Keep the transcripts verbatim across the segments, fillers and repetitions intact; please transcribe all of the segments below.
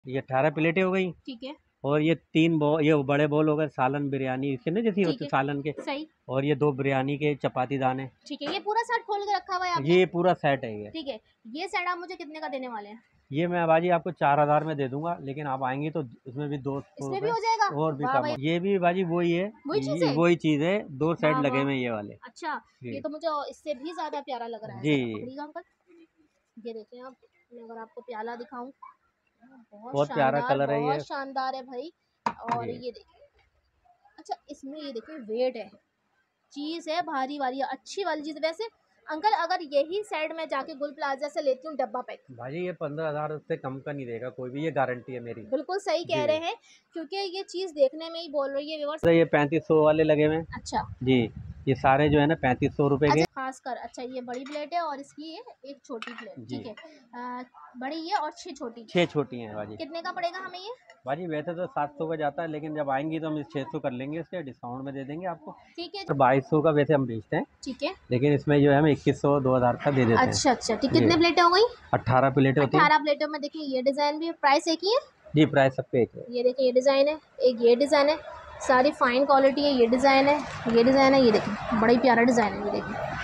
ये अठारह प्लेटें हो गई। ठीक है। और ये तीन बो ये बड़े बोल हो गए सालन बिरयानी इसके ना जैसी होती सालन के। सही। और ये दो बिरयानी के चपाती दाने। ठीक है। ये पूरा सेट खोल के रखा हुआ है आपने? ये पूरा सेट है ये। ठीक है। ये सेट आप मुझे कितने का देने वाले हैं? ये मैं बाजी आपको चार हजार में दे दूंगा, लेकिन आप आएंगी तो इसमें भी दो इसमें भी हो जाएगा और भी कम। ये भी बाजी वही है, वही चीज है, वही चीज है। दो सेट लगे हुए ये वाले। अच्छा, ये तो मुझे इससे भी ज्यादा प्यारा लग रहा है जी। ये देखिए आप, अगर आपको प्याला दिखाऊं, बहुत, बहुत प्यारा कलर है ये, बहुत शानदार है भाई। और ये देखिए, अच्छा इसमें ये देखिए वेट है, चीज है भारी वाली, अच्छी वाली चीज। वैसे अंकल अगर यही साइड में जाके गुल प्लाजा से लेती हूँ डब्बा पैक, भाई ये पंद्रह हजार से कम का नहीं देगा कोई भी, ये गारंटी है मेरी। बिल्कुल सही कह रहे हैं, क्योंकि ये चीज देखने में ही बोल रही है व्यूअर्स। ये पैंतीस सौ वाले लगे हुए। अच्छा जी, ये सारे जो है ना पैंतीस सौ रुपए के। खास कर अच्छा ये बड़ी प्लेट है और इसकी ये एक छोटी प्लेट। ठीक है, आ, बड़ी है और छह छोटी छह छोटी हैं बाजी। कितने का पड़ेगा हमें ये? बाजी वैसे तो सात सौ का जाता है, लेकिन जब आएंगी तो हम इस छह सौ कर लेंगे, इसके डिस्काउंट में दे देंगे आपको। ठीक है। तो बाईस सौ का वैसे हम बेचते हैं। ठीक है, लेकिन इसमें जो है हम इक्कीस सौ दो हजार का दे देते हैं। अच्छा अच्छा ठीक। कितने प्लेटें हो गई? अट्ठारह प्लेटें होती हैं। अठारह प्लेटों में देखिए ये डिजाइन भी, प्राइस एक ही है? जी, प्राइस सब पे एक है। ये देखिए ये डिजाइन है, एक ये डिजाइन है, सारी फाइन क्वालिटी है। ये डिजाइन है, ये डिजाइन है, ये देखिए बड़ा ही प्यारा डिजाइन है। ये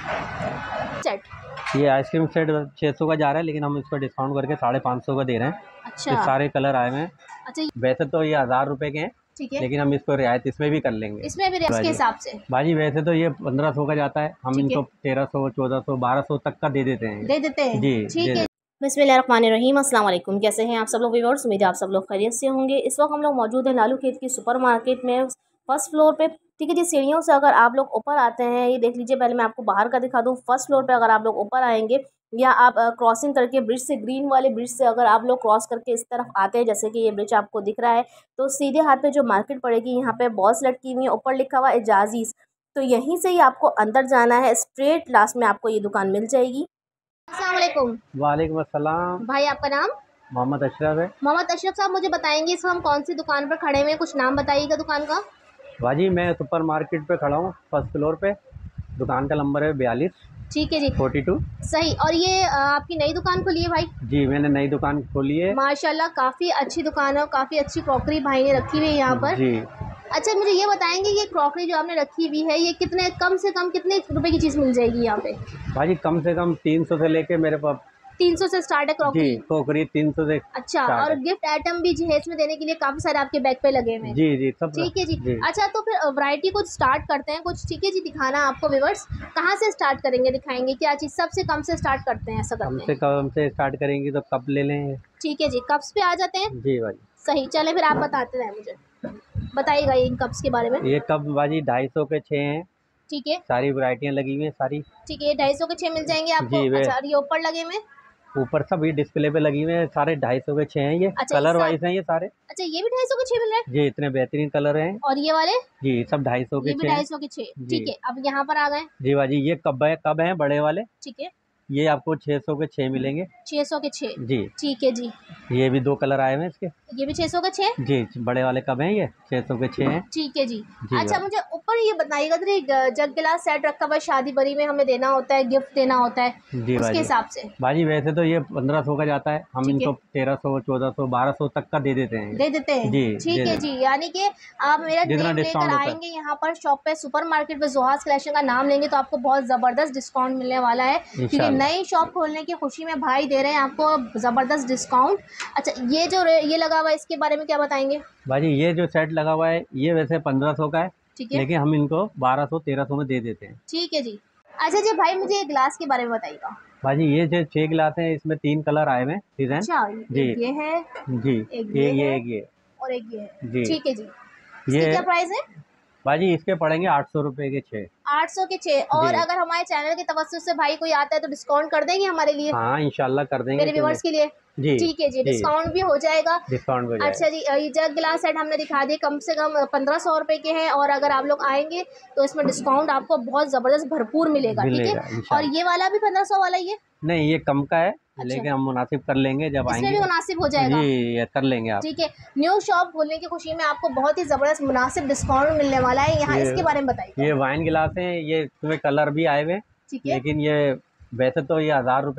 देखिए सेट, ये आइसक्रीम सेट छह सौ का जा रहा है, लेकिन हम इसको डिस्काउंट करके साढ़े पाँच सौ का दे रहे हैं। अच्छा, ये सारे कलर आए हुए हैं। अच्छा, वैसे तो ये हजार रुपए के हैं, ठीक है, लेकिन हम इसको रियायत इसमें भी कर लेंगे। इसमें भी रियायत के हिसाब से बाजी वैसे तो ये पंद्रह सौ का जाता है, हम इनको तेरह सौ चौदह सौ बारह सौ तक का दे देते हैं। दे देते हैं जी, ठीक है। बिस्मिल्लाहिर्रहमानिर्रहीम, अस्सलाम वालेकुम। कैसे हैं आप सब लोग व्यूअर्स? उम्मीद है आप सब लोग खैरियत से होंगे। इस वक्त हम लोग मौजूद हैं लालू खेत की सुपर मार्केट में, फर्स्ट फ्लोर पे। ठीक है जी, सीढ़ियों से अगर आप लोग ऊपर आते हैं, ये देख लीजिए, पहले मैं आपको बाहर का दिखा दूँ। फर्स्ट फ्लोर पे अगर आप लोग ऊपर आएंगे, या आप क्रॉसिंग करके ब्रिज से, ग्रीन वाले ब्रिज से अगर आप लोग क्रॉस करके इस तरफ आते हैं, जैसे कि ये ब्रिज आपको दिख रहा है, तो सीधे हाथ पे जो मार्केट पड़ेगी, यहाँ पे बॉल्स लटकी हुई है, ऊपर लिखा हुआ है एजाजीज। तो यहीं से ही आपको अंदर जाना है, स्ट्रेट लास्ट में आपको ये दुकान मिल जाएगी। अस्सलाम वालेकुम। वालेकुम अस्सलाम। भाई आपका नाम? मोहम्मद अशरफ है। मोहम्मद अशरफ साहब, मुझे बताएंगे इस हम कौन सी दुकान पर खड़े हुए हैं, कुछ नाम बताइएगा दुकान का। भाजी मैं सुपर मार्केट पे खड़ा हूँ, फर्स्ट फ्लोर पे। दुकान का नंबर है बयालीस। ठीक है जी, फोर्टी टू। सही। और ये आपकी नई दुकान खोली है भाई? जी, मैंने नई दुकान खोली है। माशाल्लाह, काफ़ी अच्छी दुकान है और काफ़ी अच्छी क्रॉकरी भाई ने रखी हुई है यहाँ पर। जी। अच्छा, मुझे ये बताएंगे ये क्रॉकरी जो आपने रखी हुई है, ये कितने, कम से कम कितने रुपए की चीज़ मिल जाएगी यहाँ पे? भाजी कम से कम तीन सौ से लेके मेरे पास तीन सौ से स्टार्ट है क्रॉकरी? क्रॉकरी तीन सौ से। अच्छा, और गिफ्ट आइटम भी जहेज में देने के लिए काफी सारे आपके बैग पे लगे हुए हैं। जी जी, सब ठीक है जी, जी। अच्छा, तो फिर वैरायटी कुछ स्टार्ट करते हैं कुछ। ठीक है जी, दिखाना आपको व्यूअर्स, कहाँ से स्टार्ट करेंगे, दिखाएंगे क्या चीज़? सबसे कम से स्टार्ट करते हैं, ऐसा करते हैं। कम से कम से स्टार्ट करेंगे तो कप ले लें। ठीक है जी, कप्स पे आ जाते हैं। जी भाई, सही। चले फिर आप बताते रहे, मुझे बताइएगा इन कप्स के बारे में। ये कप बाजी ढाई सौ के छः हैं। ठीक है, सारी वैरायटियाँ लगी हुई हैं सारी। ठीक है, ढाई सौ के छः मिल जाएंगे आपको। अच्छा, और ये ऊपर लगे हुए, ऊपर सब ये डिस्प्ले पे लगी हुई है, सारे ढाई सौ के छः हैं ये। अच्छा, कलर वाइज हैं ये सारे। अच्छा, ये भी ढाई सौ के छः मिल रहे हैं जी, इतने बेहतरीन कलर हैं। और ये वाले? जी, सब ढाई सौ के छः। ढाई सौ के छः। ठीक है, अब यहाँ पर आ गए। जी बाजी, ये कब है, कब है बड़े वाले। ठीक है, ये आपको छः सौ के छः मिलेंगे। छः सौ के छः। जी, ठीक है जी। ये भी दो कलर आए हैं इसके। ये भी छः सौ के छः? जी, बड़े वाले कब हैं ये, छः सौ के छः हैं। ठीक है जी, जी। अच्छा, मुझे ऊपर ये बताइएगा, तो जग गिलास सेट रखा हुआ है, शादी बरी में हमें देना होता है, गिफ्ट देना होता है, जी, उसके हिसाब से। बाजी वैसे तो ये पंद्रह सौ का जाता है, हम इनको तेरह सौ चौदह सौ बारह सौ तक का दे देते हैं। दे देते हैं? जी। ठीक है जी, यानी कि आप मेरा नेम लेकर आएंगे यहाँ पर शॉप पे, सुपर मार्केट पे, जोहास कलेक्शन का नाम लेंगे तो आपको बहुत ज़बरदस्त डिस्काउंट मिलने वाला है, क्योंकि नई शॉप खोलने की खुशी में भाई दे रहे हैं आपको ज़बरदस्त डिस्काउंट। अच्छा, ये जो ये लगा हुआ है, इसके बारे में क्या बताएंगे? भाजी ये जो सेट लगा हुआ है ये वैसे पंद्रह सौ का है, ठीक है, लेकिन हम इनको बारह सौ तेरह सौ में दे देते हैं। ठीक है जी। अच्छा जी भाई, मुझे गिलास के बारे में बताइएगा। भाजी ये जो छह गिलास हैं, इसमें तीन कलर आए हैं डिजाइन। अच्छा, जी, ये है जी, एक ये ये एक ये और एक ये है जी। ठीक है जी, ये क्या प्राइस है भाजी? इसके पड़ेंगे आठ सौ रुपए के छः। आठ सौ के छः। और अगर हमारे चैनल के तवज्जुह से भाई कोई आता है तो डिस्काउंट कर देंगे हमारे लिए? हाँ, इंशाल्लाह कर देंगे मेरे व्यूअर्स के लिए। जी, ठीक है जी, डिस्काउंट भी हो जाएगा। डिस्काउंट भी। अच्छा जी, ये जग गिलास सेट हमने दिखा दिए, कम से कम पंद्रह सौ रुपए के हैं, और अगर आप लोग आएंगे तो इसमें डिस्काउंट आपको बहुत जबरदस्त भरपूर मिलेगा। ठीक है, और ये वाला भी पंद्रह सौ वाला ही है? नहीं, ये कम का है। अच्छा। लेकिन हम मुनासिब कर लेंगे जब आएंगे, इसमें भी मुनासिब हो जाएगा। जी, ये कर लेंगे आप। ठीक है, न्यू शॉप खोलने की खुशी में आपको बहुत ही जबरदस्त मुनासिब डिस्काउंट मिलने वाला है यहाँ। इसके बारे में बताइए। ये वाइन गिलास है, ये इसमें कलर भी आए हुए, लेकिन ये वैसे तो ये हजार रुपए के हैं,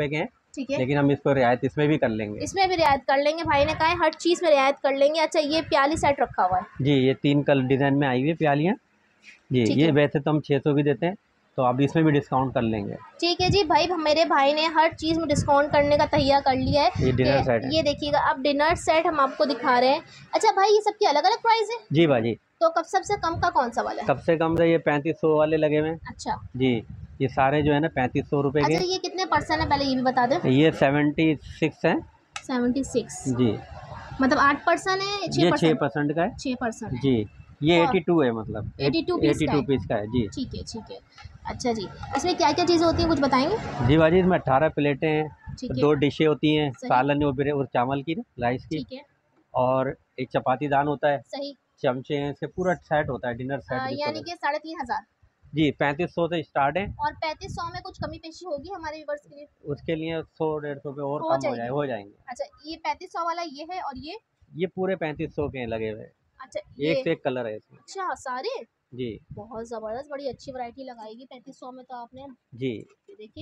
ठीक है, लेकिन हम इसको रियायत इसमें भी कर लेंगे। इसमें भी रियायत कर लेंगे, भाई ने कहा है हर चीज़ में रियायत कर लेंगे। अच्छा ये प्याली सेट रखा हुआ है जी, ये तीन कलर डिज़ाइन में आई हुई है प्यालियाँ जी। ठीक ये है, वैसे तो हम छः सौ की देते हैं, तो आप इसमें भी डिस्काउंट कर लेंगे। ठीक है जी। भाई मेरे भाई ने हर चीज़ में डिस्काउंट करने का तैयार कर लिया है। ये डिनर सेट है। ये देखिएगा, अब डिनर सेट हम आपको दिखा रहे हैं। अच्छा भाई ये सबकी अलग अलग प्राइस है जी भाजी। तो कब सबसे कम का कौन सा वाला है? सबसे कम से ये पैंतीस सौ वाले लगे हुए हैं। अच्छा जी, ये सारे जो है ना पैंतीस सौ रुपये के। अच्छा ये कितने परसेंट है पहले ये भी बता दें। ये सेवेंटी सिक्स है। सेवेंटी सिक्स जी, मतलब आठ परसेंट है, ये छः परसेंट का है। छः परसेंट जी, ये और एटी टू है, मतलब एटी टू पीस एटी का टू है। पीस का है जी। ठीक है ठीक है। अच्छा जी, इसमें क्या क्या चीज़ें होती हैं कुछ बताएंगे? जी भाजी, इसमें अठारह प्लेटें हैं, ठीक है, दो डिशें होती हैं, सही। सालन और और चावल की, राइस की, ठीक है, और एक चपाती दान होता है, सही। चमचे हैं, इसके पूरा सेट होता है, डिनर सेट आ, जिसको यानी बोलते कि साढ़े तीन हज़ार हैं। जी, पैंतीस सौ से स्टार्ट है, और पैंतीस सौ में कुछ कमी पेशी होगी हमारे व्यूवर्स के लिए? उसके लिए सौ डेढ़ सौ पे और हो कम हो जाएगी। जाए हो जाएंगे। अच्छा ये पैंतीस सौ वाला ये है और ये? ये पूरे पैंतीस सौ के लगे हुए हैं, अच्छा एक ये से एक कलर है इसमें। अच्छा सारे जी बहुत ज़बरदस्त, बड़ी अच्छी वैरायटी लगाएगी पैंतीस सौ में तो आपने। जी ये देखिए,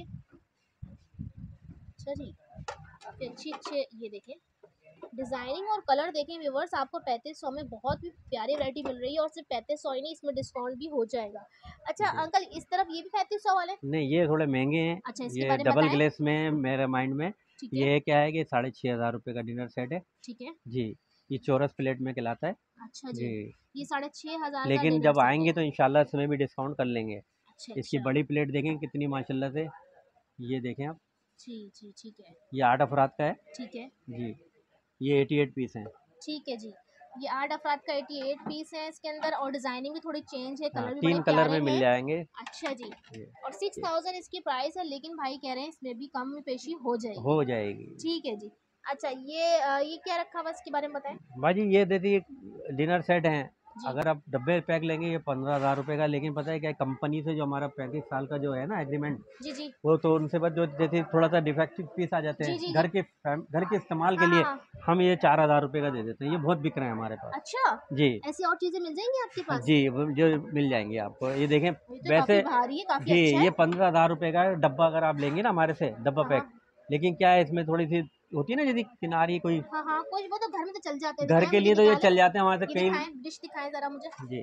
अच्छा जी काफ़ी अच्छी अच्छे ये देखिए डिज़ाइनिंग और कलर देखें व्यूवर्स, आपको पैंतीस सौ में बहुत ही प्यारी वैरायटी मिल रही है और सिर्फ पैंतीस सौ ही नहीं, इसमें डिस्काउंट भी हो जाएगा। अच्छा जी। अंकल इस तरफ ये भी पैंतीस सौ वाले? नहीं, ये थोड़े महंगे हैं। अच्छा इसके ये बारे में डबल बताएं। ग्लेस में है मेरे माइंड में। ठीक है ये क्या है कि साढ़े छः हज़ार रुपये का डिनर सेट है ठीक है। जी। ये चौरस प्लेट में कहलाता है अच्छा जी, जी। ये साढ़े छः हज़ार का लेकिन डिनर जब सेट आएंगे है। तो इंशाल्लाह इसमें भी डिस्काउंट कर लेंगे। अच्छा इसकी अच्छा बड़ी प्लेट देखें कितनी माशाल्लाह से, ये देखें आप, जी जी ठीक है ये आठ अफराद का है ठीक है जी। ये अठासी पीस हैं। ठीक है जी। ये आठ अफराद का अठासी पीस है इसके अंदर और डिज़ाइनिंग भी थोड़ी चेंज है, हाँ, कलर भी बड़े तीन कलर प्यारे में मिल हैं। जाएंगे। अच्छा जी, ये और सिक्स थाउजेंड इसकी प्राइस है, लेकिन भाई कह रहे हैं इसमें भी कम पेशी हो जाएगी। हो जाएगी ठीक है जी। अच्छा ये अ, ये क्या रखा हुआ इसके बारे में बताएं। भाजी। ये देखिए डिनर सेट हैं, जी अगर आप डब्बे पैक लेंगे ये पंद्रह हज़ार रुपये का। लेकिन पता है क्या, कंपनी से जो हमारा पैंतीस साल का जो है ना एग्रीमेंट, जी जी वो तो उनसे बस जो जैसे थोड़ा सा डिफेक्टिव पीस आ जाते जी हैं जी घर जी के फैम- घर के इस्तेमाल के हाँ हाँ लिए, हाँ। हम ये चार हज़ार रुपये का दे देते हैं। ये बहुत बिक रहे हैं हमारे पास अच्छा जी। ऐसी और चीज़ें मिल जाएंगी आपके पास? जी, वो जो मिल जाएंगी आपको, ये देखें। ये तो वैसे काफ़ी भारी है, काफ़ी जी, अच्छा ये है। पंद्रह हज़ार रुपये का डब्बा अगर आप लेंगे ना हमारे से, डब्बा हाँ पैक। हाँ लेकिन क्या है, इसमें थोड़ी सी होती है ना, यदि किनारी कोई हाँ हाँ कुछ वो तो घर में तो चल जाते हैं। घर दिखाएं के मुझे, लिए, तो ये निकालें। चल जाते हैं हमारे से ये कई। दिखाएं, डिश दिखाएं ज़रा मुझे। जी,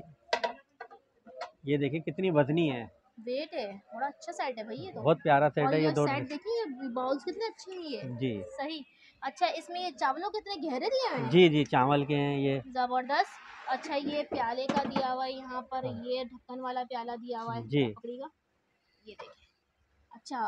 ये देखिए कितनी वजनी है, वेट है, बड़ा अच्छा सेट है भाई ये तो। बहुत प्यारा सेट और है ये ये दो सेट डिश। देखिए, ये बाउल्स कितने अच्छे हैं ये। जी सही। अच्छा इसमें ये चावलों कितने गहरे दिए हुए हैं। जी जी, चावल के हैं ये। जबरदस्त। अच्छा ये प्याले का दिया हुआ है यहाँ पर, हाँ, ये ढक्कन वाला प्याला दिया हुआ है, जी, पकड़िएगा। ये देखिए, अच्छा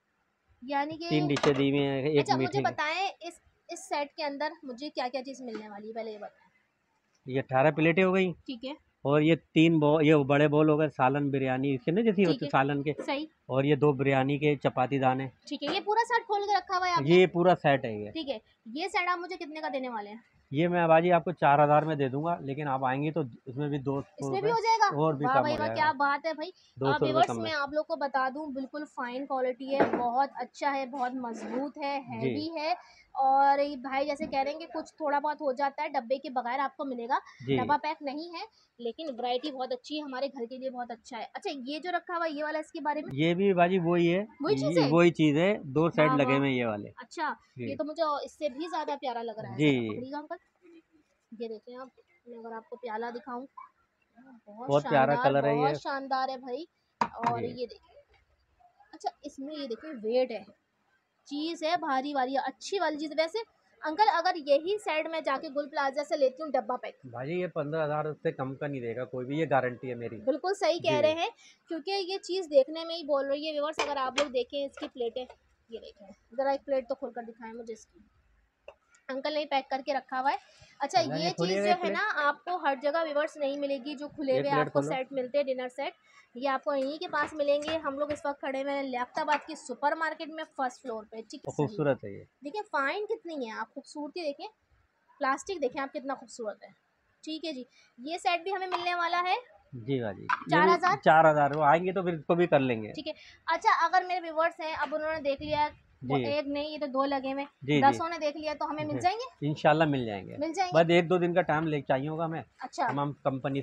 यानी कि तीन डिशें दी हुई हैं, एक अच्छा मुझे मीठे की। बताएं इस इस सेट के अंदर मुझे क्या क्या चीज़ मिलने वाली है, पहले ये बताएं। ये अठारह प्लेटें हो गई, ठीक है और ये तीन बो ये बड़े बोल हो गए सालन बिरयानी इसके ना जैसी ठीक होती है सालन के। सही। और ये दो बिरयानी के चपाती दाने। ठीक है, ये पूरा सेट खोल के रखा हुआ है आपने? ये पूरा सेट है ये। ठीक है, ये सेट आप मुझे कितने का देने वाले हैं? ये मैं बाजी आपको चार हज़ार में दे दूंगा, लेकिन आप आएंगी तो इसमें भी दो सौ इसमें भी रुपये हो जाएगा? और भी वाह कम भाई हो वाह, जाएगा। क्या बात है भाई। दो सौ रुपये व्यूअर्स कम मैं है आप लोग को बता दूं, बिल्कुल फाइन क्वालिटी है, बहुत अच्छा है, बहुत मजबूत है, जी हैवी है। और ये भाई जैसे कह रहे हैं कि कुछ थोड़ा बहुत हो जाता है, डब्बे के बगैर आपको मिलेगा, जी। डब्बा पैक नहीं है, लेकिन वैरायटी बहुत अच्छी है, हमारे घर के लिए बहुत अच्छा है। अच्छा ये जो रखा हुआ है ये वाला, इसके बारे में? ये भी बाजी वही है, वही चीज़ ये है? वही चीज़ है, दो सेट वाह लगे वाह। हुए हैं ये वाले अच्छा जी। ये तो मुझे इससे भी ज़्यादा प्यारा लग रहा है, जी, ज़रा पकड़िएगा अंकल। ये देखें आप, मैं अगर आपको प्याला दिखाऊं, बहुत बहुत प्यारा शानदार, कलर है ये बहुत शानदार है भाई। और जी। ये देखिए, अच्छा इसमें ये देखिए वेट है, चीज़ है भारी वाली, अच्छी वाली चीज़। वैसे अंकल अगर यही साइड में जाके गुल प्लाजा से लेती हूँ डब्बा पैक, भाजी ये पंद्रह हज़ार से कम का नहीं देगा कोई भी, ये गारंटी है मेरी। बिल्कुल सही कह जी रहे हैं, क्योंकि ये चीज़ देखने में ही बोल रही है व्यूअर्स। अगर आप लोग देखें इसकी प्लेटें, ये देखें ज़रा, एक प्लेट तो खोलकर दिखाएं मुझे इसकी, अंकल ने पैक करके रखा हुआ है। अच्छा चला ये के चीज़ खोलिएगा जो एक है प्लेट। ना आपको हर जगह व्यूअर्स नहीं मिलेगी, जो खुले एक हुए प्लेट आपको खोलो। सेट मिलते हैं डिनर सेट, ये आपको यहीं के पास मिलेंगे। हम लोग इस वक्त खड़े हुए हैं लियाकताबाद की सुपर मार्केट में, फर्स्ट फ्लोर पे। ठीक है और सही। खूबसूरत है ये। देखिए फाइन कितनी है, आप खूबसूरती देखें, प्लास्टिक देखें आप कितना खूबसूरत है। ठीक है जी, ये सेट भी हमें मिलने वाला है जी भाजी, ये चार भी हज़ार चार हज़ार वो आएंगे तो फिर इसको भी कर लेंगे। ठीक है। अच्छा अगर मेरे व्यूवर्स हैं, अब उन्होंने देख लिया, वो जी एक नहीं ये तो दो लगे हुए, जी जी दसों ने देख लिया, तो हमें मिल जाएंगे? इंशाल्लाह मिल जाएंगे। मिल जाएंगे। बस एक दो दिन का टाइम ले चाहिए होगा हमें, अच्छा हम हम कंपनी से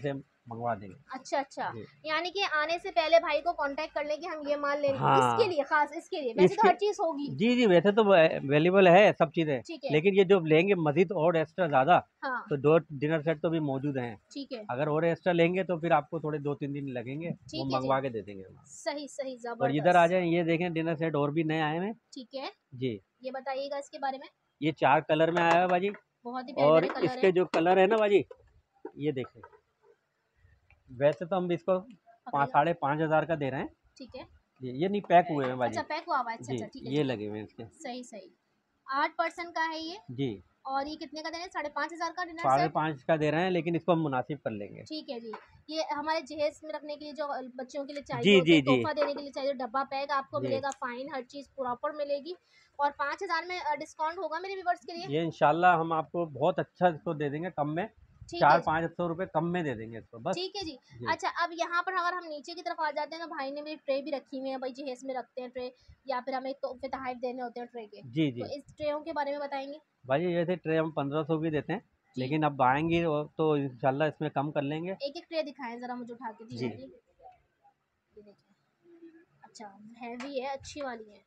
मंगवा देंगे। अच्छा अच्छा, जी। यानी कि आने से पहले भाई को कांटेक्ट कर लें कि हम ये माल लेंगे इसके हाँ, लिए, खास इसके लिए, वैसे तो इसके हर चीज़ होगी। जी, जी, वैसे तो अवेलेबल है सब चीज़ें, ठीक है। लेकिन ये जो लेंगे मज़ीद और एक्स्ट्रा ज़्यादा, हाँ तो दो डिनर सेट तो भी मौजूद हैं। ठीक है। अगर और एक्स्ट्रा लेंगे तो फिर आपको थोड़े दो तीन दिन लगेंगे, वो ठीक है जी, मंगवा के दे देंगे हम। सही सही, और इधर आ जबरदस्त। जाएँ, ये देखें डिनर सेट और भी नए आए हैं। ठीक है, जी, ये बताइएगा इसके बारे में। ये चार कलर में आया है बाजी, बहुत ही प्यारे और प्यारे कलर इसके है। जो कलर है ना बाजी, ये देखें। वैसे तो हम इसको पाँच पकड़ेगा, साढ़े पाँच हज़ार का दे रहे हैं। ठीक है। जी, ये नहीं पैक हुए हैं अच्छा बाजी। पैक हुआ हुआ है, अच्छा जी, अच्छा, ठीक है ये ठीक लगे हुए हैं इसके। है, सही सही। आठ पर्सन का है ये, जी, और ये कितने का दे रहे हैं? साढ़े पाँच हजार का डिनर साढ़े सेट। पाँच का दे रहे हैं, लेकिन इसको हम मुनासिब कर लेंगे। ठीक है जी, ये हमारे जहेज में रखने के लिए जो बच्चों के लिए चाहिए जी, होते जी, हैं, जी, तोहफा देने के लिए चाहिए, डब्बा पैक आपको जी। मिलेगा, फाइन हर चीज़ प्रॉपर मिलेगी। और पाँच हजार में डिस्काउंट होगा मेरे व्यूवर्स के लिए। ये इंशाल्लाह हम आपको बहुत अच्छा इसको दे देंगे कम में, ठीक है चार जी, पाँच सौ रुपये कम में दे देंगे इसको बस। ठीक है जी। जी, अच्छा, अब यहाँ पर अगर हम नीचे की तरफ आ जाते हैं तो भाई ने मेरी ट्रे भी रखी हुई है, भाई जहेज में रखते हैं ट्रे, या फिर हमें तोहफे तोहफ़ देने होते हैं ट्रे के, जी, तो जी। इस ट्रेयों के बारे में बताएंगे भाई ये थे ट्रे हम पंद्रह सौ की देते हैं, जी। लेकिन अब आएँगी वो तो इंशाल्लाह इसमें कम कर लेंगे। एक एक ट्रे दिखाएं ज़रा मुझे उठा के, जी जी, हाँ जी, ये देखिए। अच्छा, हैवी है, अच्छी वाली है।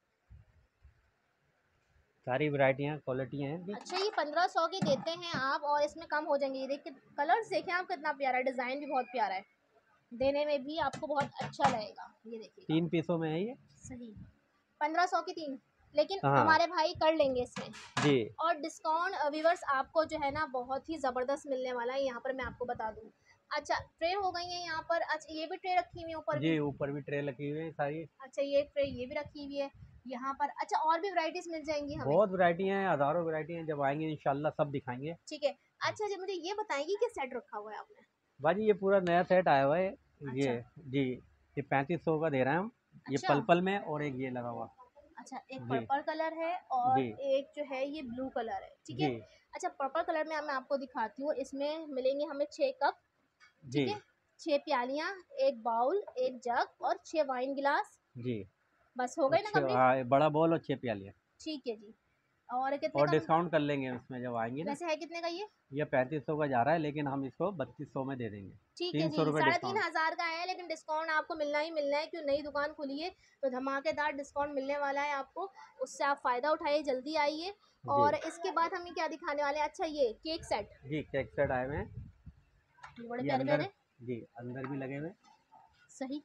सारी वैराइटियाँ, क्वालिटियाँ हैं। जी, अच्छा, ये पंद्रह सौ की देते हैं आप, और इसमें कम हो जाएंगे। ये देखिए कलर्स देखें आप, कितना प्यारा है, डिज़ाइन भी बहुत प्यारा है, देने में भी आपको बहुत अच्छा लगेगा। ये देखिएगा, तीन पीसों में है ये। सही। पंद्रह सौ की तीन, लेकिन हाँ, हमारे भाई कर लेंगे इसमें। जी, और डिस्काउंट व्यूवर्स आपको जो है ना बहुत ही ज़बरदस्त मिलने वाला है, यहाँ पर मैं आपको बता दूँ। अच्छा, ट्रे हो गई है यहाँ पर। अच्छा, ये भी ट्रे रखी हुई है ऊपर भी। जी, ऊपर भी ट्रे लगी हुई है सारी। अच्छा, ये ट्रे ये भी रखी हुई है यहाँ पर। अच्छा, और भी वैरायटीज़ मिल जाएंगी हमें। बहुत वैरायटी हैं, हज़ारों वैरायटी हैं, जब आएँगे इंशाल्लाह सब दिखाएँगे। ठीक है। अच्छा जी, मुझे ये बताएंगे कि सेट रखा हुआ है आपने। भाजी ये पूरा नया सेट आया हुआ है। ये अच्छा जी, ये पैंतीस सौ का दे रहे हैं हम। ये अच्छा पर्पल में और एक ये लगा हुआ। अच्छा, एक जी, पर्पल कलर है और जी, एक जो है ये ब्लू कलर है, ठीक है। जी, अच्छा, पर्पल कलर में मैं आपको दिखाती हूँ, इसमें मिलेंगे हमें छः कप, जी, ठीक है, छः प्यालियाँ, एक बाउल, एक जग और छः वाइन गिलास। जी। बस हो और गई ना छः, कंप्लीट। हाँ, बड़ा बॉल और छः प्यालियाँ। ठीक है जी, और कितने और का डिस्काउंट कर लेंगे उसमें जब आएँगी ना। वैसे है, कितने का ये? ये पैंतीस सौ का जा रहा है, लेकिन हम इसको बत्तीस सौ में दे देंगे। ठीक है तीन जी, सौ रुपये साढ़े तीन डिस्काउंट। हज़ार का है, लेकिन डिस्काउंट आपको मिलना ही मिलना है, क्यों नई दुकान खुली है तो धमाकेदार डिस्काउंट मिलने वाला है आपको। उससे आप फ़ायदा उठाइए, जल्दी आइए। जी, और इसके बाद हम ये क्या दिखाने वाले हैं? अच्छा, ये केक सेट, जी, केक सेट आए हुए हैं। ये बड़े ये प्यारे अंदर, प्यारे, जी, अंदर भी लगे हुए हैं। सही।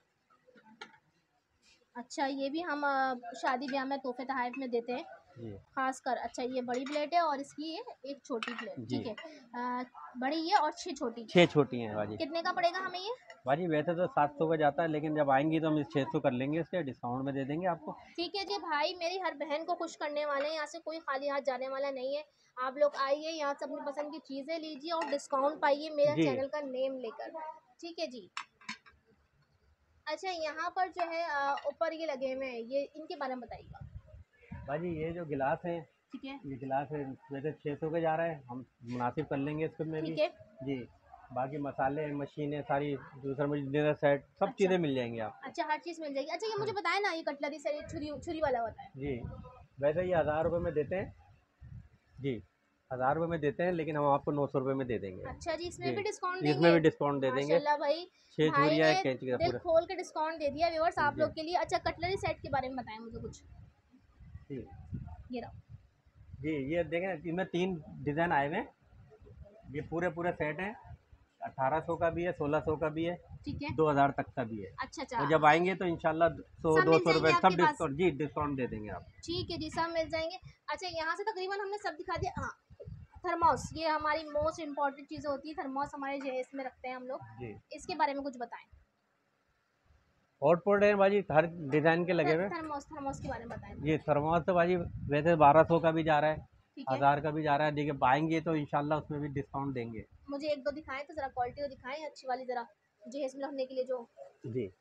अच्छा, ये भी हम अ, शादी ब्याह में तोहफे तोहफ़ में देते हैं जी, खासकर। अच्छा, ये बड़ी प्लेट है और इसकी ये एक छोटी प्लेट, जी। ठीक है। अ, बड़ी ये और छः छोटी। छः छोटी हैं बाजी। कितने का पड़ेगा हमें ये? बाजी वैसे तो सात सौ का जाता है, लेकिन जब आएँगी तो हम इस छः सौ कर लेंगे, इसके डिस्काउंट में दे देंगे आपको। ठीक है जी, भाई मेरी हर बहन को खुश करने वाले हैं, यहाँ से कोई खाली हाथ जाने वाला नहीं है। आप लोग आइए, यहाँ से अपनी पसंद की चीज़ें लीजिए और डिस्काउंट पाइए मेरा जी, चैनल का नेम लेकर, ठीक है जी। अच्छा, यहाँ पर जो है अ, ऊपर ये लगे हुए हैं, ये इनके बारे में बताइएगा। बाजी ये जो गिलास हैं, ठीक है ये गिलास है, वैसे छः सौ के जा रहा है, हम मुनासिब कर लेंगे इसके में भी। ठीक है। जी, बाकी मसाले, मशीनें सारी, दूसरा मुझे डिनर सेट सब अच्छा चीज़ें मिल जाएंगी आप। अच्छा, हर चीज़ मिल जाएगी। अच्छा, ये मुझे हाँ, बताए ना, ये कटलरी से ये छुरी छुरी वाला होता है। जी, वैसे ये हज़ार रुपये में देते हैं। जी, हज़ार रुपये में देते हैं, लेकिन हम आपको नौ सौ रुपये में दे देंगे। अच्छा जी, इसमें जी, भी डिस्काउंट इसमें देंगे? भी डिस्काउंट दे देंगे। माशाल्लाह भाई, छः भाई छुरियाँ, ने एक कैंची का दिल पूरा। खोल के डिस्काउंट दे दिया व्यूअर्स आप जी, लोग के लिए। अच्छा, कटलरी सेट के बारे में बताएं मुझे कुछ। जी, ये रहा, जी, ये देखें, इसमें तीन डिज़ाइन आए हुए हैं। ये पूरे पूरे सेट हैं। अठारह सौ का भी है, सोलह सौ का भी है, ठीक है। दो हज़ार तक का भी है। अच्छा अच्छा, और जब आएँगे तो इंशाल्लाह सौ सब दो मिल सौ जाएंगे रुपये आपके सब पास? डिस्काउंट, जी, डिस्काउंट दे देंगे आप। ठीक है जी, सब मिल जाएंगे। अच्छा, यहाँ से तकरीबन हमने सब दिखा दिया। हाँ, थर्मोस, ये हमारी मोस्ट इम्पॉर्टेंट चीज़ें होती है, थर्मोस हमारे जहेज में रखते हैं हम लोग, जी, इसके बारे में कुछ बताएं। हॉट पॉट है बाजी, हर डिज़ाइन के लगे थ- हुए। थर्मोस थर्मोस के बारे में बताएं ये थोड़ा। थर्मोस तो बाजी वैसे बारह सौ का भी जा रहा है, ठीक है, हज़ार का भी जा रहा है। देखिए आएँगे तो इंशाल्लाह उसमें भी डिस्काउंट देंगे। मुझे एक दो दिखाएं तो ज़रा, क्वालिटी तो दिखाएं अच्छी वाली ज़रा, जहेज में रखने के लिए जो। जी,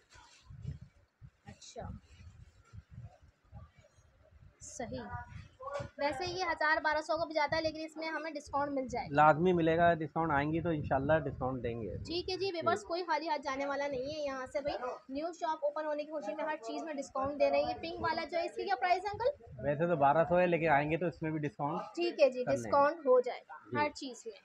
अच्छा, सही। वैसे ये हजार बारह सौ को भी जाता है, लेकिन इसमें हमें डिस्काउंट मिल जाएगा। लाजमी मिलेगा डिस्काउंट, आएंगी तो इंशाल्लाह डिस्काउंट देंगे। ठीक है जी व्यूअर्स, कोई खाली हाथ जाने वाला नहीं है यहाँ से भाई। न्यू शॉप ओपन होने की खुशी में हर चीज़ में डिस्काउंट दे रही है। पिंक वाला जो है इसकी क्या प्राइस है अंकल? वैसे तो बारह सौ है, लेकिन आएंगे तो इसमें भी डिस्काउंट। ठीक है जी, डिस्काउंट हो जाएगा हर चीज़ में।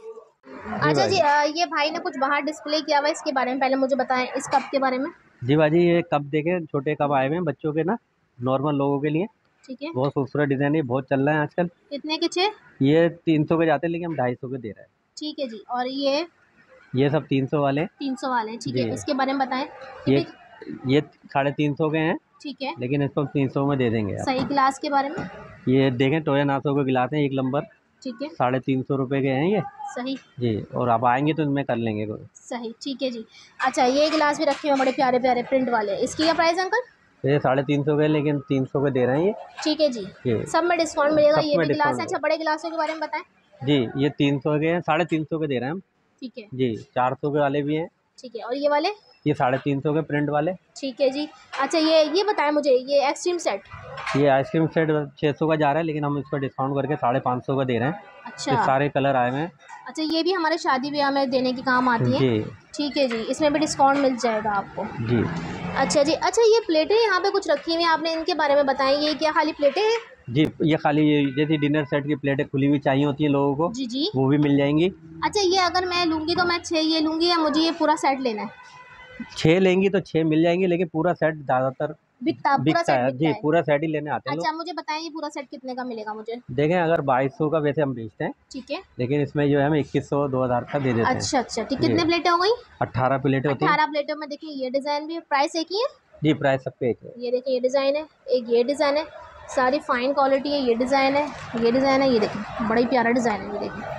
जी अच्छा जी, भाई। आ, ये भाई ने कुछ बाहर डिस्प्ले किया हुआ है, इसके बारे में पहले मुझे बताएं, इस कप के बारे में। जी बाजी, ये कप देखें, छोटे कप आए हुए हैं बच्चों के ना, नॉर्मल लोगों के लिए। ठीक है, बहुत खूबसूरत डिजाइन है, बहुत चल रहा है आजकल। कितने के छः? ये तीन सौ के जाते हैं, लेकिन हम ढाई सौ के दे रहे हैं। ठीक है जी, और ये ये सब तीन सौ वाले। तीन सौ वाले हैं। ठीक है, जी। इसके बारे में बताएं। ये ये साढ़े तीन सौ के हैं, ठीक है, लेकिन इसको हम तीन सौ में दे देंगे आप। सही गिलास के बारे में। ये देखें, टोया नासो के गिलास हैं, एक नंबर, ठीक है, साढ़े तीन सौ रुपये के हैं ये। सही जी, और आप आएंगे तो इनमें कर लेंगे कोई। सही। ठीक है जी। अच्छा, ये गिलास भी रखे हुए बड़े प्यारे प्यारे प्रिंट वाले, इसकी क्या प्राइस है अंकल? ये साढ़े तीन सौ के, लेकिन तीन सौ के दे रहे हैं ये। ठीक है जी, ये सब में डिस्काउंट मिलेगा। सब ये में भी गिलास है। डिस्काउंट अच्छा, बड़े गिलासों के बारे में बताएं। जी, ये तीन सौ के हैं, साढ़े तीन सौ के दे रहे हैं हम। ठीक है जी, चार सौ के वाले भी हैं। ठीक है, और ये वाले? ये साढ़े तीन सौ के प्रिंट वाले। ठीक है जी। अच्छा, ये ये बताएं मुझे, ये एक्सट्रीम सेट। ये आइसक्रीम सेट छः सौ का जा रहा है, लेकिन हम इस पर डिस्काउंट करके साढ़े पाँच सौ का दे रहे हैं। अच्छा। ये सारे कलर आए हुए हैं। अच्छा, ये भी हमारे शादी ब्याह में देने के काम आती है। जी ठीक है जी, इसमें भी डिस्काउंट मिल जाएगा आपको। जी अच्छा जी। अच्छा, ये प्लेटें यहाँ पे कुछ रखी हुई हैं आपने, इनके बारे में बताएं, ये क्या खाली प्लेटें हैं? जी, ये खाली ये जैसे डिनर सेट की प्लेटें खुली हुई चाहिए होती हैं लोगों को, जी जी। वो भी मिल जाएंगी। अच्छा, ये अगर मैं लूँगी तो मैं छः ये लूँगी या मुझे ये पूरा सेट लेना है? छः लेंगी तो छः मिल जाएंगी, लेकिन पूरा सेट ज़्यादातर बिकता पूरा बिकता सेट है। बिकता जी, है? पूरा सेट ही लेने आते हैं लोग। अच्छा, मुझे बताएं ये पूरा सेट कितने का मिलेगा मुझे? देखें, अगर बाईस सौ का वैसे हम बेचते हैं, ठीक है। लेकिन इसमें जो है हम इक्कीस सौ दो हज़ार का दे देते हैं। अच्छा अच्छा, ठीक। जी। कितने प्लेटें हो गई? अट्ठारह प्लेटें होती हैं। अठारह प्लेटों में देखिए ये डिज़ाइन भी है, प्राइस एक ही है? जी, प्राइस सबके एक है। ये देखिए, ये डिज़ाइन है, एक ये डिज़ाइन है, सारी फाइन क्वालिटी है। ये डिज़ाइन है, ये डिज़ाइन है, ये देखिए बड़ा ही प्यारा डिज़ाइन है, ये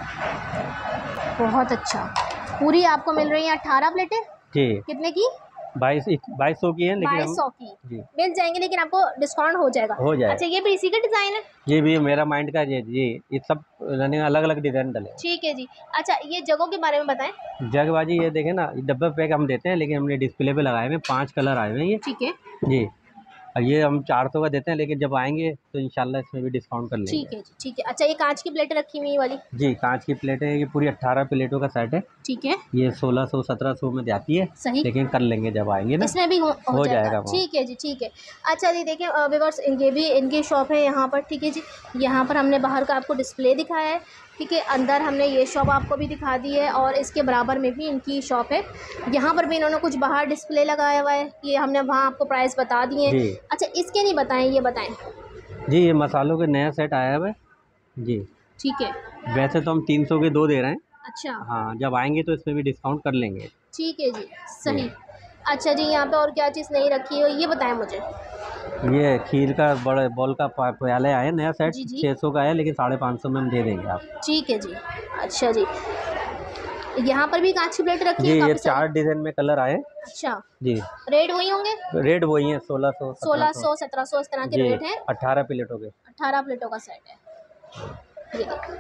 देखिए बहुत अच्छा। पूरी आपको मिल रही है अट्ठारह प्लेटें। जी, कितने की? बाईस बाईस सौ की है, लेकिन बाईस हम सौ की जी मिल जाएंगे, लेकिन आपको डिस्काउंट हो जाएगा। हो जाए। अच्छा, ये भी इसी का डिज़ाइन है? ये भी मेरा माइंड का जी जी ये सब रनिंग अलग अलग डिज़ाइन डले। ठीक है जी। अच्छा, ये जगहों के बारे में बताएं। जगबाजी, ये देखें ना, ये डब्बे पैक हम देते हैं, लेकिन हमने डिस्प्ले पे लगाए हुए हैं, पांच कलर आए हुए हैं ये। ठीक है जी, और ये हम चार सौ का देते हैं, लेकिन जब आएंगे तो इंशाल्लाह इसमें भी डिस्काउंट कर ठीक लेंगे। है जी। ठीक है। अच्छा, ये कांच की प्लेटें रखी हुई वाली? जी, कांच की प्लेटें, ये पूरी अट्ठारह प्लेटों का सेट है। ठीक है, ये सोलह सौ सत्रह सौ में जाती है, सही। लेकिन कर लेंगे जब आएंगे ना, इसमें भी हो, हो, हो जाएगा, जाएगा वहाँ। ठीक है जी, ठीक है। अच्छा जी, देखिए व्यूअर्स, ये भी इनकी शॉप है यहाँ पर। ठीक है जी, यहाँ पर हमने बाहर का आपको डिस्प्ले दिखाया है। ठीक है, अंदर हमने ये शॉप आपको भी दिखा दी है, और इसके बराबर में भी इनकी शॉप है। यहाँ पर भी इन्होंने कुछ बाहर डिस्प्ले लगाया हुआ है, ये हमने वहाँ आपको प्राइस बता दिए हैं। अच्छा, इसके नहीं बताएं, ये बताएं। जी, ये मसालों के नया सेट आया हुआ है जी। ठीक है, वैसे तो हम तीन सौ के दो दे रहे हैं। अच्छा हाँ, जब आएंगे तो इसमें भी डिस्काउंट कर लेंगे। ठीक है जी, सही। अच्छा जी, यहाँ पे और क्या चीज़ नहीं रखी है ये बताएं मुझे। ये खीर का बड़े बॉल का पा- प्याले आया नया सेट, जी जी, छः सौ का है, लेकिन साढ़े पाँच सौ में हम दे देंगे आप। ठीक है जी। अच्छा जी, यहाँ पर भी कांच की प्लेट रखी जी, है ये काफ़ी चार सारी। डिज़ाइन में कलर आए। अच्छा, जी, रेट वही होंगे? रेट वही है, सोलह सौ सोलह सौ सत्रह सौ इस तरह के जी, रेट हैं। अट्ठारह प्लेटों के। अठारह प्लेटों का सेट है, ये देखो,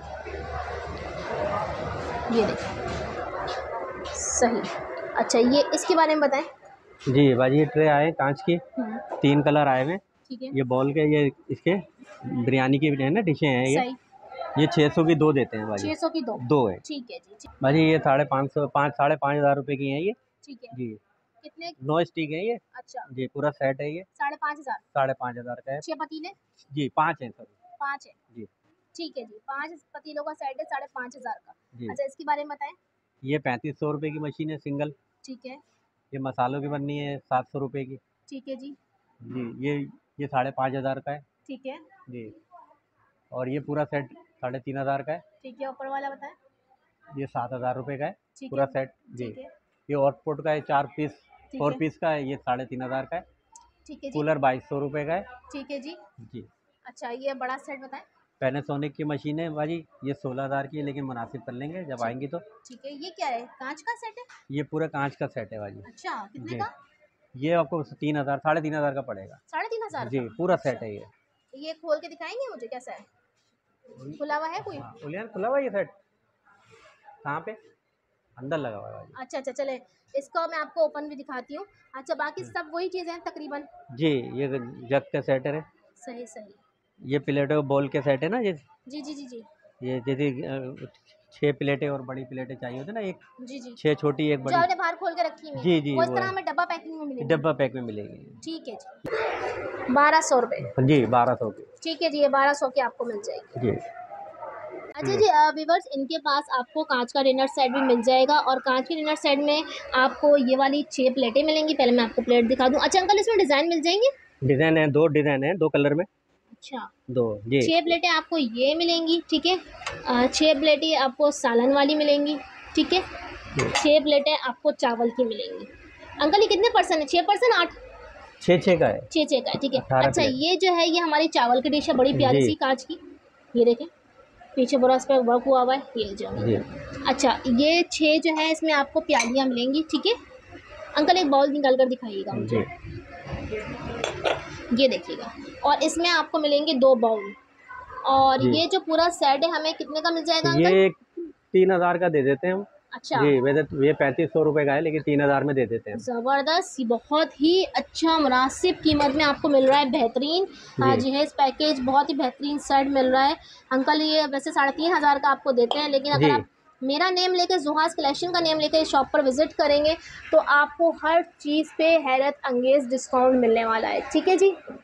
ये देखो, सही। अच्छा, ये इसके बारे में बताएं। जी बाजी, ये ट्रे आए कांच की, हम्म, तीन कलर आए हुए। ठीक है, ये बॉल के, ये इसके बिरयानी की है ना डिशें हैं ये। सही। ये छः सौ की दो देते हैं बाजी। छः सौ की दो दो है ठीक है जी, ठीक। बाजी, ये साढ़े पाँच सौ पाँच साढ़े पाँच हज़ार रुपये की हैं ये। ठीक है, जी, कितने? नो स्टिक है ये। अच्छा, जी, पूरा सेट है ये, साढ़े पाँच हज़ार साढ़े पाँच हज़ार का है। छः पतीले? जी, पाँच है सर। पाँच है, जी ठीक है जी, पाँच पतीलों का सेट है साढ़े पाँच हज़ार का। जी, अच्छा, इसके बारे में बताएं। ये पैंतीस सौ रुपये की मशीन है सिंगल। ठीक है, ये मसालों की बननी है, सात सौ रुपये की। ठीक है जी, जी, ये ये साढ़े पाँच हज़ार का है। ठीक है, जी, और ये पूरा सेट साढ़े तीन हज़ार का है। ठीक है, ऊपर वाला बताएं। ये सात हज़ार रुपये का है ठीक पूरा है, सेट। जी, ठीक है, ये हॉटपॉट का है, चार पीस ठीक फोर है, पीस का है, ये साढ़े तीन हज़ार का है। ठीक है जी, कूलर बाईस सौ रुपये का है। ठीक है जी। जी, अच्छा, ये बड़ा सेट बताएं। पैनासोनिक की मशीन है भाजी, ये सोलह हज़ार की है, लेकिन मुनासिब कर लेंगे जब आएंगी तो। ठीक है, ये क्या है, कांच का सेट है? ये पूरा कांच का सेट है भाजी। अच्छा, कितने जी, का? ये आपको तीन हज़ार साढ़े तीन हज़ार का पड़ेगा। साढ़े तीन हज़ार जी, का? पूरा अच्छा, सेट है ये। ये खोल के दिखाएंगे मुझे कैसा है, खुला हुआ है कोई? हाँ, उलियान खुला हुआ है ये सेट, कहाँ पे? अंदर लगा हुआ है भाजी। अच्छा अच्छा, चले इसको मैं आपको ओपन भी दिखाती हूँ। अच्छा, बाकी सब वही चीज़ें हैं तकरीबन। जी, ये जग का सेट है। सही सही। ये प्लेटों बॉल के सेट है ना, ये जी जी जी जी ये जैसे अ, छः प्लेटें और बड़ी प्लेटें चाहिए होती है ना, एक जी जी छः छोटी एक जो बड़ी। आपने बाहर खोल के रखी हुई है, जी जी वो इस वो तरह है, हमें डब्बा पैकिंग में मिलेगी। डब्बा पैक में मिलेगी। ठीक है जी, बारह सौ रुपये। जी बारह सौ की। ठीक है जी, ये बारह सौ की आपको मिल जाएगी। जी अच्छा जी, व्यूवर्स इनके पास आपको कांच का डिनर सेट भी मिल जाएगा और कांच के डिनर सेट में आपको ये वाली छः प्लेटें मिलेंगी। पहले मैं आपको प्लेट दिखा दूं। अच्छा अंकल, इसमें डिज़ाइन मिल जाएंगे? डिज़ाइन है, दो डिज़ाइन है, दो कलर में। अच्छा, दो जी। छः प्लेटें आपको ये मिलेंगी, ठीक है। अ, छः प्लेटें आपको सालन वाली मिलेंगी, ठीक है। छः प्लेटें आपको चावल की मिलेंगी। अंकल ये कितने पर्सन है? छः पर्सन, आठ? छः छः का है, छः छः का है, ठीक है। अठारह अच्छा, प्लेट। ये जो है ये हमारी चावल की डिश है, बड़ी प्यारी जी सी कांच की। ये देखें, पीछे पूरा इस पर वर्क हुआ हुआ है, ये जो जी अच्छा, ये छः जो है इसमें आपको प्यालियाँ मिलेंगी, ठीक है। अंकल एक बाउल निकाल कर दिखाइएगा मुझे, जी। ये देखिएगा। और इसमें आपको मिलेंगे दो बाउल। और जी ये जो पूरा सेट है हमें कितने का मिल जाएगा अंकल? ये तीन हज़ार का दे देते हैं हम। अच्छा, जी वैसे तो ये पैंतीस सौ रुपये का है, लेकिन तीन हज़ार में दे देते हैं। ज़बरदस्त, बहुत ही अच्छा मुनासिब कीमत में आपको मिल रहा है। बेहतरीन जी जहेज पैकेज, बहुत ही बेहतरीन सेट मिल रहा है। अंकल ये वैसे साढ़े तीन हज़ार का आपको देते हैं, लेकिन अगर जी आप मेरा नेम लेकर, जुहास कलेक्शन का नेम लेकर शॉप पर विज़िट करेंगे तो आपको हर चीज़ पे हैरत अंगेज़ डिस्काउंट मिलने वाला है, ठीक है जी।